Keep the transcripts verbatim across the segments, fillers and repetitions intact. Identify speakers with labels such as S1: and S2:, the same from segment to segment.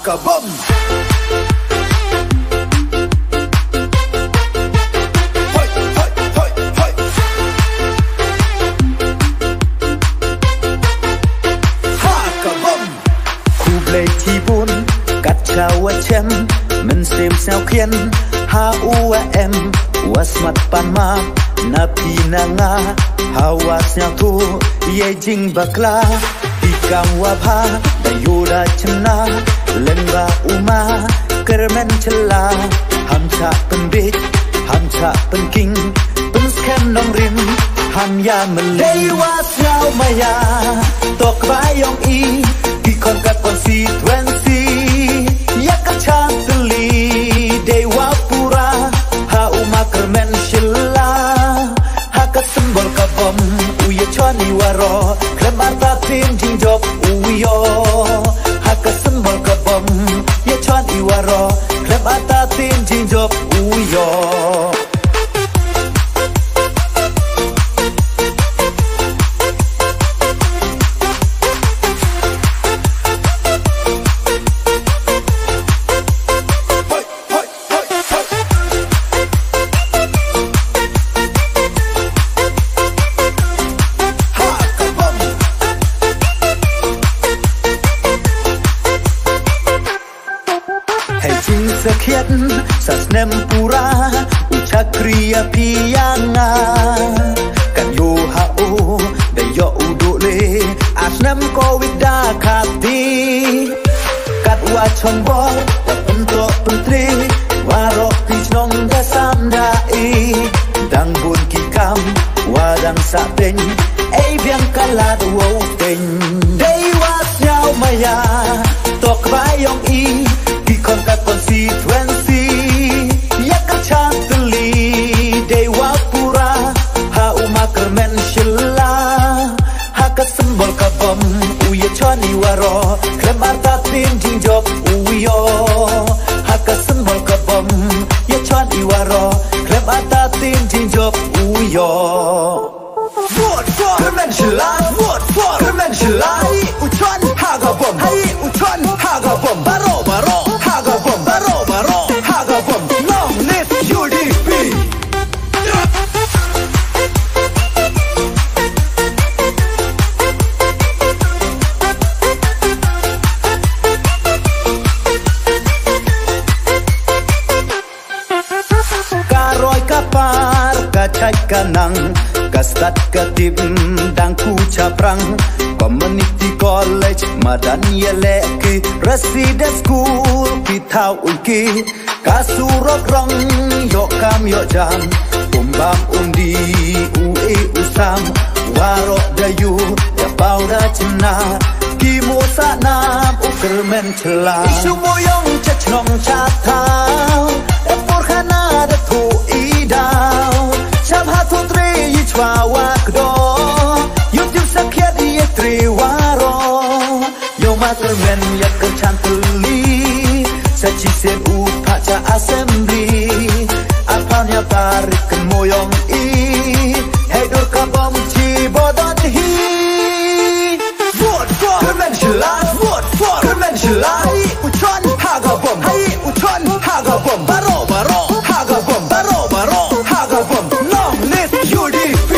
S1: Hakabam. Hoi, hoi, hoi, hoi. Hakabam. Khu plei thi buồn, cắt chào chem, mình xem sao khiên, ha u em, was mat pan ma, na pinanga, hawas yang tu, ye jing bakla, ikam wabha, dayuda cena, lengba uma, kermen cela, hamcha penbit, hamcha penking, penskem nong rim, ham ya melay was yau maya, tok bayong i, pikon kat konstituensi, ya kacang teli, dewa pura, ha uma kermen cela, ha kesembol kabom, uye chani waro, klem arta tim jingjok uyo, ha kesembol kabom, ye chani waro, klem arta tim jingjok uyo. Sekian sasnem pura ucakria pianga kan yo hao de yo udole asnem kowida kati kat wa chombor untuk pentri warok pisnong dasandai dang bun kikam wadang sapeng ei biang kalat wo teng dei was yau maya tok bayong i pikon kat konstituensi ya kacang teli dewa pura ha uma kermen shilla ha kesembol kabom uye chani waro klem arta tim jingjok uyo ha kesembol kabom ya chani waro klem arta tim jingjok uyo. Vote for kermen shilla, vote for kermen shilla, hai uchon hagabom, hai uchon hagabom, baro baro hagabom, baro baro hagabom, long live U D P. Karoy kapar kacai kanang kastat katib dang ku caprang community college madan yeleki resident school pitau uki kasurok rong yok kam yok jam umbam undi ue usam warok dayu ya pauda cina kimo sanam ukermen cela isu moyong cecnong catau epor khana da tu idau cham hatu tre yichwa wakdo YouTube sakyat ye tre waro yo matermen yak kecanteli sachi sen upaca assembly apanya tarik kemoyong i hedur kabom ci bodon hi vote for kermen shilla vote for kermen shilla hai uchon hagabom hai uchon hagabom baro baro hagabom baro baro hagabom long live U D P.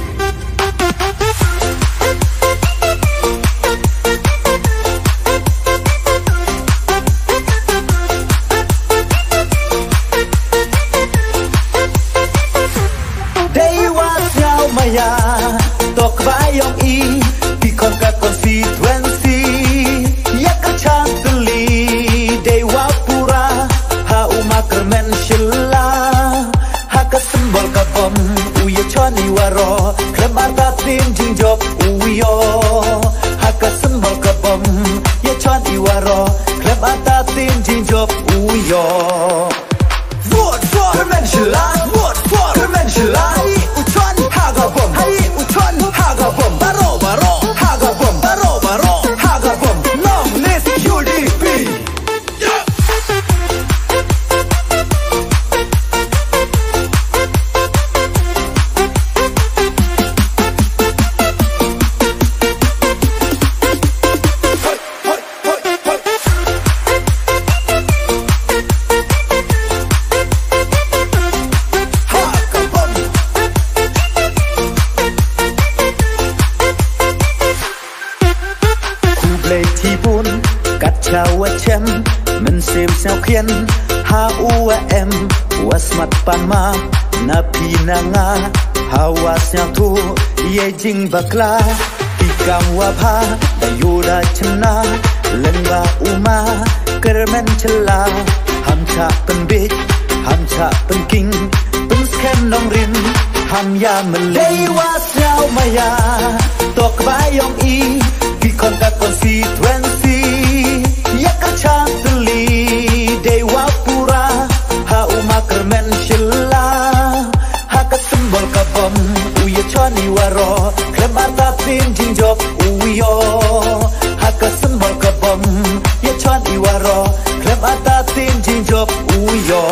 S1: Maya tok bayong i pikon kat konstituensi ya kacang teli dewa pura ha uma kermen shilla ha kesembol kabom uye chani waro klem arta tim jingjok uyo ha kesembol kabom ya chani waro klem arta tim jingjok uyo. Vote for kermen shilla, vote for kermen shilla, uchon hagabom, hai uchon hagabom, baro baro hagabom, baro baro hagabom, long live U D P. pian ha uem wasmat panma na pinanga hawasnya tu ye jing bakla ikam wabha dayuda chna lengga uma kermen chela hamcha penbit hamcha penking penskem nong rim ham ya melei wasnya maya tok bayong i bikon ka constituency ya kacang teli dewa pura ha uma kermen chela ha ka simbol ka bom uye chani waro klemata tin jing job uyo ha ka simbol ka bom ye chani waro klemata tin jing job uyo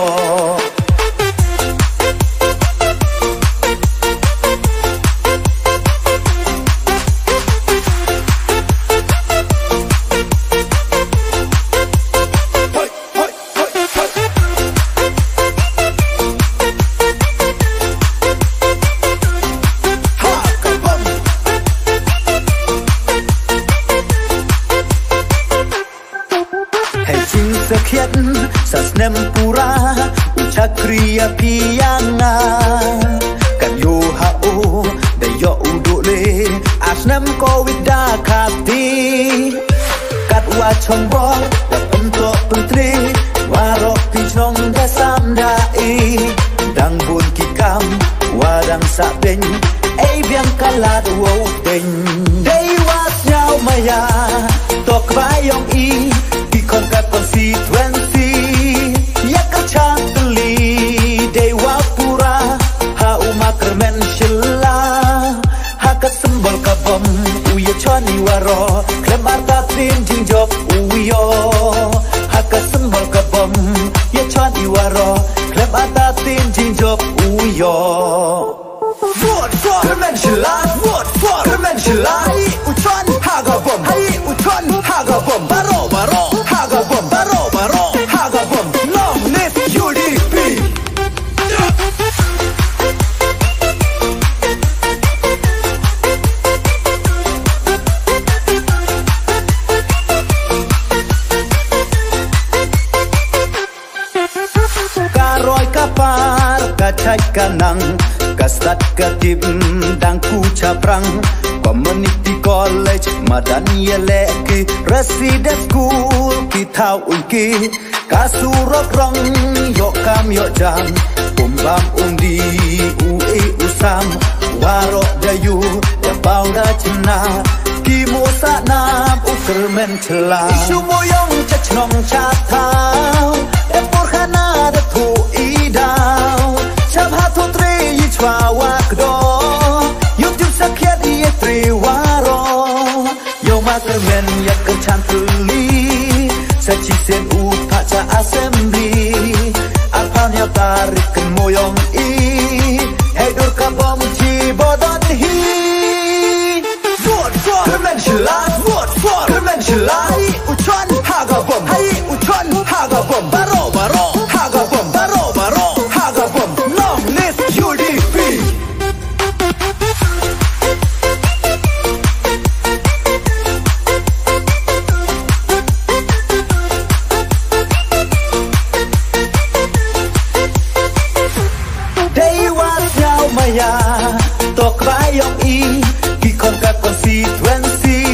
S1: Sasnem pura ucakria pianga kan yo hao de yo udole asnem ko wida khati kat wa chombo da punto puntri waro ki chong da samdai dang bun ki kam wadang sa pen ei biang kalat wo pen dei was nyao maya tok bayong i bikon ka constituency Chantli dewa pura ha uma kermen shilla ha ka simbol ka bom uye chani waro klemarta tin jing job uyo ha ka simbol ka bom ye chani waro klemarta tin jing job uyo vote for kermen shilla vote for kermen shilla hai uchan ha ga bom hai uchan ha ga bom baro baro ha ga bom baro baro ha ga bom long live U D P Karoi kapar kacai kanang kastat katib dang ku caprang community college madan yeleki resident school kita unki kasurok rong yo kam yo jam umbam undi ue usam waro dayu ya bauda cina kimosa nam ukermen cela isu moyong cacnong catau e porkhana da tu idau cham hatu tre yichwa wakdo yum jum sakyat ye tre waro yo makermen yak kecantuli sachi sen u pacha assembly alpanya tarik moyong i hedur ka bom chi bodon hi vote for kermen shila vote for kermen shila hai uchan haga bom hai uchan haga bom baro baro haga bom baro baro haga bom long live U D P tok bayong i bikon ka constituency